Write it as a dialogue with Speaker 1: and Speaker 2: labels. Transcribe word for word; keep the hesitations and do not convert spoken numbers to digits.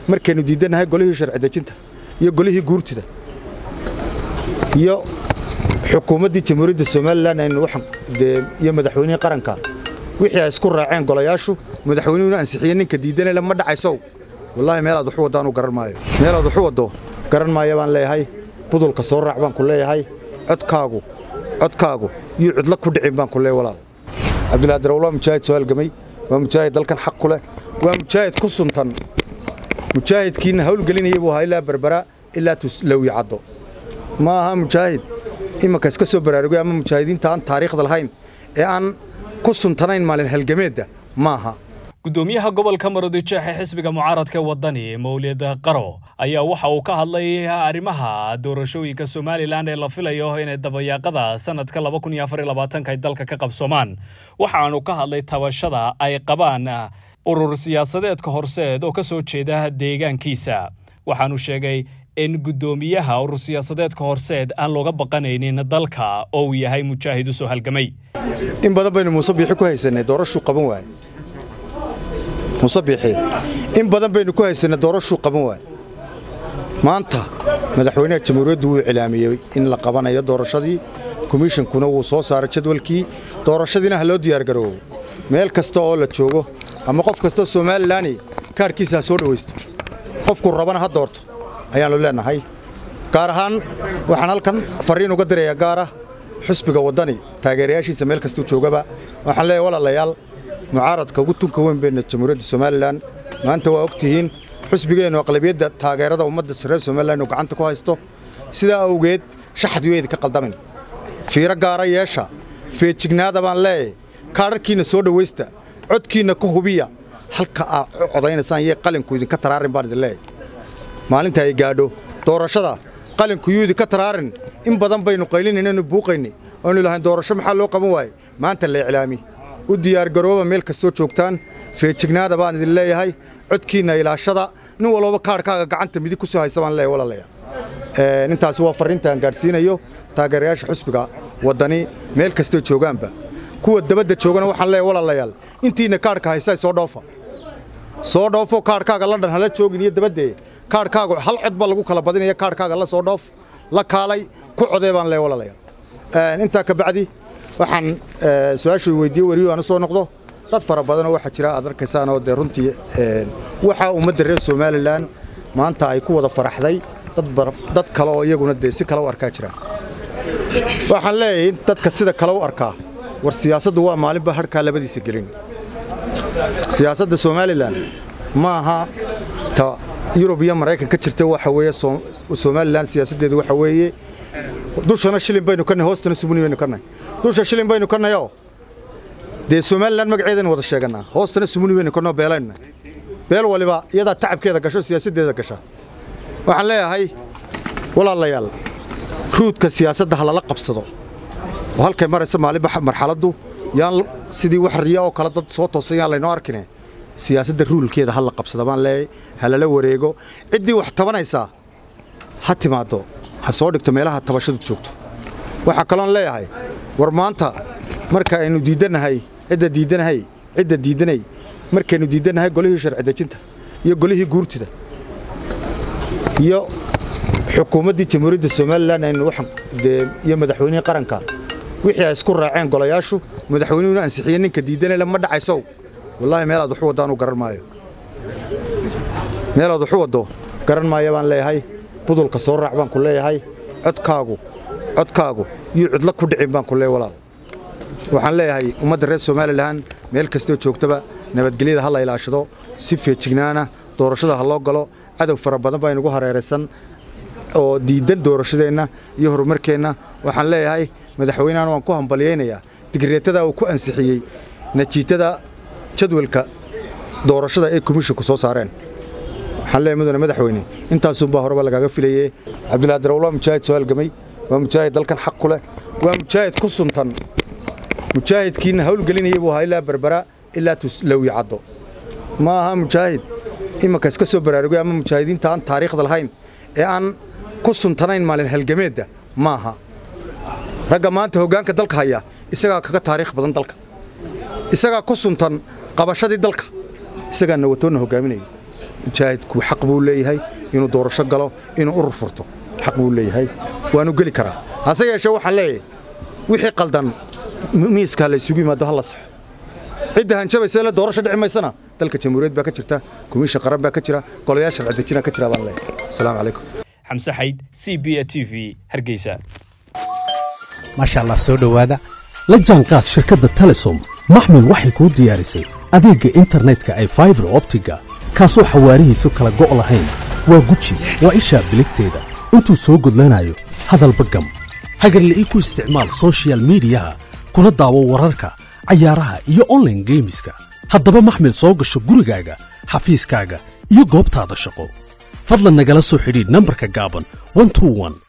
Speaker 1: markaynu diidanahay golihii sharci dejinta iyo golihii guurtida iyo xukuumaddii jamhuuriyadda Soomaaliland aynu waxan iyo madaxweynaha qaranka wixii ay isku raaceen golayaashu madaxweynuhu ansixiyay ninka diidanay lama dhacayso wallahi meel aad wax wadaan u garan maayo meel aad wax wado garan maayo baan leeyahay budulka soo raac baan ku leeyahay codkaagu codkaagu iyo cidla ku dhicin baan ku leeyahay walaal Cabdullaahi Darawlo mujaahid soo halgamay waa mujaahid dalkan xaq ku leh waa mujaahid ku suntan mujaahidkiina hawl gelinayay buu hayla barbara ilaa lawi caddo ma aha mujaahid imaka iska soo baraarugay ama mujaahidiinta aan taariikhda lahayn ee aan ku suntanayn maalin halgameeda maaha
Speaker 2: gudoomiyaha gobolka Maroodijeex ee xisbiga mucaaradka wadani Mawlid Qaro ayaa waxa uu ka hadlay arrimaha doorashooyinka Soomaaliland ee la filayo inay dabayaaqada sanadka laba kun iyo afar iyo labaatan ay dalka ka qabsoomaan waxa aanu ka hadlay tabashada ay qabaan urur siyaasadeedka horseed oo ka soo jeeda deegaankiisa waxaanu sheegay in gudoomiyaha urur siyaasadeedka horseed aan looga baqanaynin dalka oo uu yahay mujaahid soo halgamay
Speaker 1: in badan baynu musabbixi ku haysanay doorasho qaban waay musabbixi in badan baynu ku haysanay doorasho qaban waay maanta madaxweynaha jamhuuriyaddu uu cilaamiyay in la qabanayo doorashadii commissionkuna uu soo saaray jadwalkii doorashadiina ha loo diyaar garoobo meel kasta oo la joogo ama qof kasta Soomaaliland kaarkiisa soo dhaweysto qofku rabana ha doorto ayaanu leenahay gaar ahaan waxaan halkan fariin uga direeyaa gaar ah xisbiga wadani taageerayaashiisa meel kasta joogaba waxaan leeyahay walaalayaal mucaaradka ugu tunka weyn been jamhuuriyadda Soomaaliland maanta waa ogtihiin xisbigeenu aqlabiyadda taageerada ummadda sare Soomaaliland oo gacanta ku haysto sida awgeed shaxad weeyid ka qaldamin fiiro gaara yeesha feejignaada baan leeyahay kaarkiina soo dhaweysta codkiina ku hubiya halka aad codaynaysan iyo qalinku idinka taraarin baan idin leeyahay maalinta ay gaadho doorashada qalinku yudi ka taraarin in badan baynu qaylinayno buuqaynay oo ilaahay doorasho maxaa loo qaban waayay maanta la iclaami u diyaar garooba meel kasta joogtaan feejignaada baan idin leeyahay codkiina ilaashada nin walba kaarkaaga gacanta midi ku soo haysan baan leeyahay walaalayaal ee intaas waa fariintan gaarsiinayo taageerayaasha xisbiga wadani meel kasta joogaanba kuwa dabadda joogana waxaan leeyahay walaalayaal intiina kaarka haysay soo dhoofa soo dhoofo kaarkaaga London hala joogin iyo dabadda kaarkaaga hal cod ba lagu kala badinaya kaarkaaga la soo dhoof la kaalay ku coday baan leeyahay walaalayaal ee inta ka bacdi waxaan su'aashu weydiiyay wariyo aan soo noqdo dad fara badan oo waxa jira aad arkaysaan oo de runtii ee waxa ummadda reer Soomaaliland maanta ay ku wada faraxday dad dad kale oo iyaguna de si kale u arkaa jira waxaan leeyahay dadka sida kale u arkaa war siyaasaddu waa maalinba harka labadiisa gelin siyaasadda Soomaaliland ma aha ta European Mareykan ka jirtay waxa weeye Soomaaliland siyaasadeedu waxa weeye dushana shilin baynu kana hoostana subuni baynu kana dusha shilin baynu kana yo de Soomaaliland magaceedan wada sheeganaa hoostana subuni baynu kana beelayna beel waliba iyada tacabkeeda gasho siyaasadeeda gasha waxaan leeyahay walaalayaal ruudka siyaasadda hala la qabsado halkay maraysa maalinba marxaladdu yaan sidii wax riyo oo kala dad soo toosayaan la inoo arkinay siyaasadda ruulkeeda hal la qabsado baan leeyahay hala la wareego cidii wax tabanaysa ha timaado ha soo dhigto meelaha tabashadu joogto waxa kale oo leeyahay war maanta marka aynu diidanahay cidda diidanahay cidda diidanay markaynu diidanahay golihii sharci dejinta iyo golihii guurtida iyo xukuumaddii jamhuuriyadda Soomaaliland aynu waxan iyo madaxweynaha qaranka wixii ay isku raaceen golayaashu madaxweynuhu ansixiyay ninka diidanay lama dhacayso wallahi meel aad wax wadaan u garan maayo meel aad wax wado garan maayo baan leeyahay budulka soo raac baan ku leeyahay codkaagu codkaagu iyo cidla ku dhicin baan ku leeyahay walaal waxaan leeyahay ummadda reer Soomaaliland meel kasta joogtaba nabadgelyada ha la ilaashado si feejignaana doorashada ha loo galo cadow fara badan baa inagu hareeraysan oo diidan doorashadeena iyo horumarkeena waxaan leeyahay madaxweynaha waan ku hambalyeynaya digreetada uu ku ansixiyay natiijada jadwalka doorashada ee commissionku soo saareen waxaan leeyahay mudane madaxweyne intaas uu baa horeba lagaga filayay Cabdullaahi Darawlo mujaahid soo halgamay waa mujaahid dalkan xaq ku leh waa mujaahid ku suntan mujaahidkiina hawl gelinayay buu hayla barbara ilaa lawi caddo ma aha mujaahid imaka iska soo baraarugay ama mujaahidiinta aan taariikhda lahayn ee aan ku suntanayn maalin halgameeda maaha ragga maanta hoggaanka dalka haya isaga kaga taariikh badan dalka isaga ku suntan qabashadii dalka isaga nawatoona hoggaaminay mujaahidku xaq buu leeyahay inuu doorasho galo inuu urur furto xaq buu leeyahay waanu geli karaa hase yeeshee waxaan leeyahay wixii qaldan miiska la isugu yimaado hal la sax cidda hanjabaysa la doorasho dhici maysana dalka jamhuuriyad baa ka jirta komishan qaran baa ka jira golayaasha sharci dejina ka jira baan leeyahay assalaamu calaykum
Speaker 2: xamse xayd c b a t v hargeysa
Speaker 3: maasha Allah soo dhawaada la jaanqaad shirkadda Telesom maxmil waxay ku diyaarisay adeegga internetka ay fiber optiga kaasoo xawaarihiisu kala go' lahayn waa guji waa isha biligteeda intuu soo gudlanayo hadalba gam hagarla ii ku isticmaal social mediaha kuna daawo wararka cayaaraha iyo online gameska haddaba maxmil soo gasho gurigaaga xafiiskaaga iyo goobtaada shaqo fadlan nagala soo xidhiidh nambarka gaaban one two one